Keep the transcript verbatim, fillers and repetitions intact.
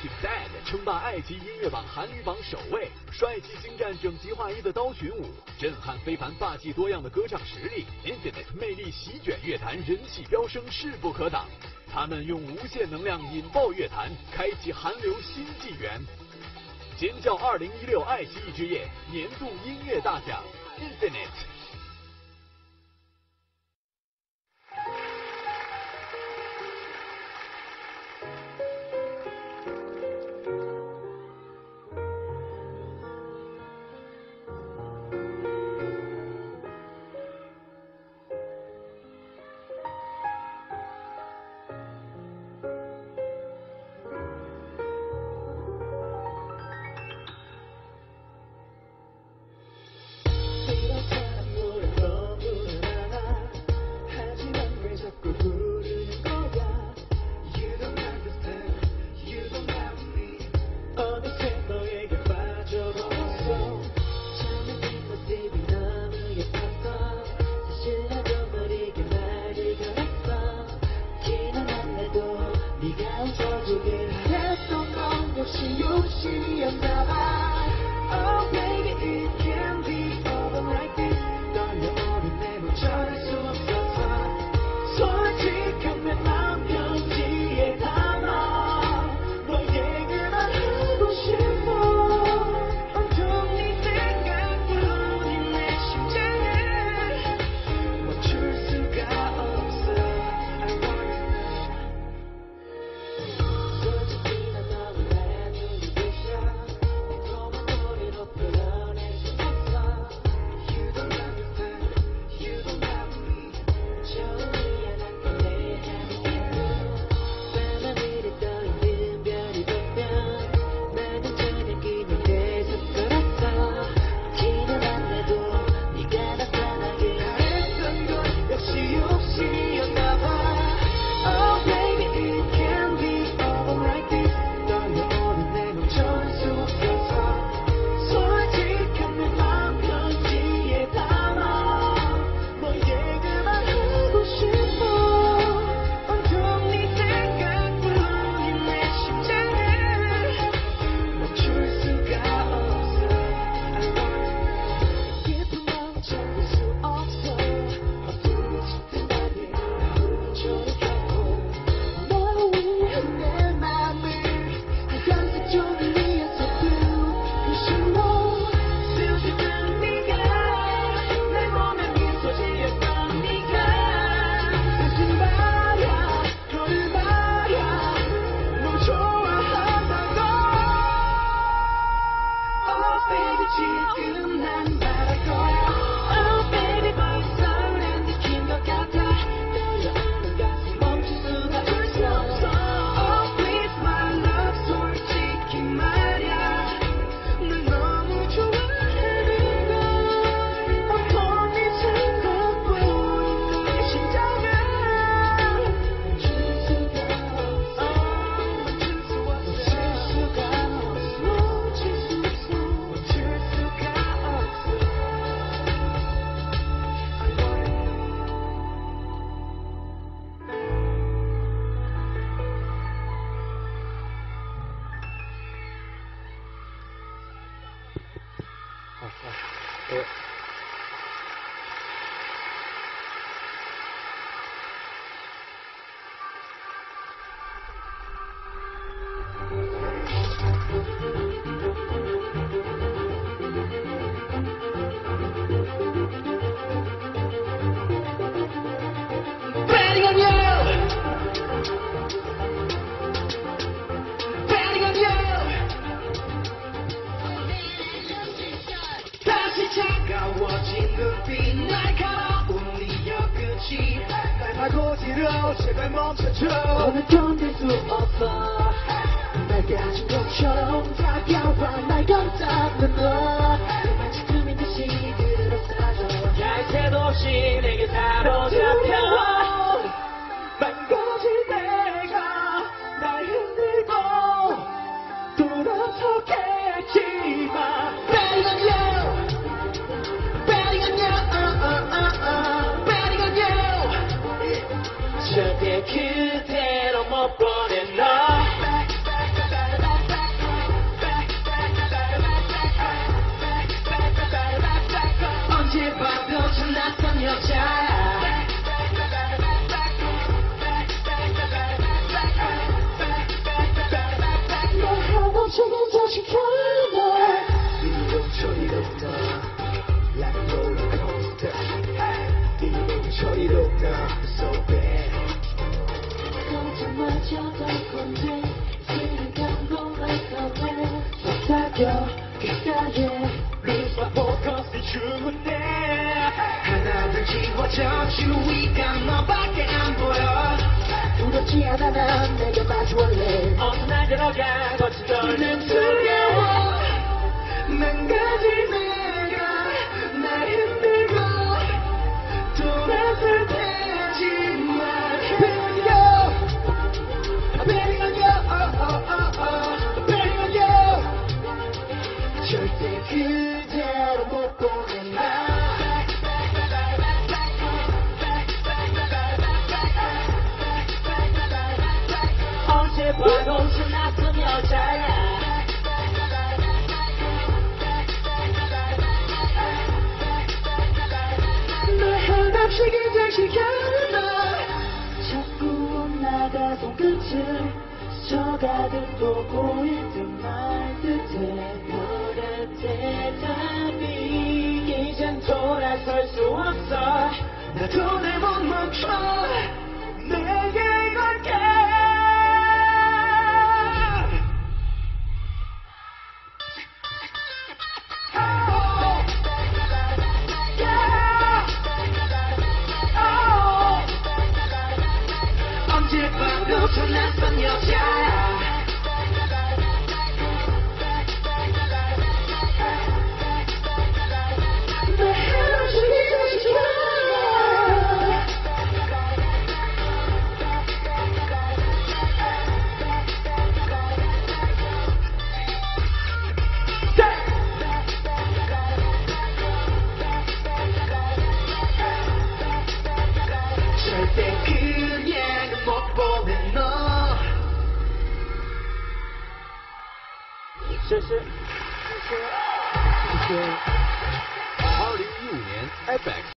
Sad 称霸爱奇艺音乐榜韩语榜首位，帅气精湛整齐划一的刀群舞，震撼非凡霸气多样的歌唱实力 ，Infinite 魅力席卷乐坛，人气飙升势不可挡。他们用无限能量引爆乐坛，开启韩流新纪元。尖叫二零一六爱奇艺之夜年度音乐大奖 ，Infinite。 제발 멈춰줘 너는 견딜 수 없어 날 가진 것처럼 다가와 날 감싸는 너 마치 꿈인 듯이 그대로 사라져 갈 새도 없이 내게 사로잡혀 망가질 내가 날 흔들고 돌아서겠지만 Betting on you Betting on you uh, uh, uh, uh. Betting on you 절대 그대로 못 보내 너 지금 다시 가나 이리로 저리로 나 Like a roller coaster 이리로 저리로 나 So bad 걱정마저 될 건데 지금 감동 like a man 속삭여 귓가에 Lose my focus 주문해 하나둘 지워져 주위가 너밖에 안 보여 두렵지 않아 난 내게 마주할래 어서 날 들어가 거친 널난 두려워 망가질 내가 날 힘들고 돌아설 테지만 Betting on you I'm betting on you oh, oh, oh, oh. I'm betting on you 절대 그대로 못 보내 나 언제 봐도 저 낯선 여자야 널 한없이 긴장시켜놔 자꾸 나가 손끝을 저가듯 또 보일 듯 말 듯해 너의 대답이 이젠 돌아설 수 없어 나도 내 못 멈춰 내게 걸게 언제 봐도 저 낯선 여자야 내 한없이 긴장시켜놔 절대 그냥 못 보내 너谢谢谢谢二零一五年 F X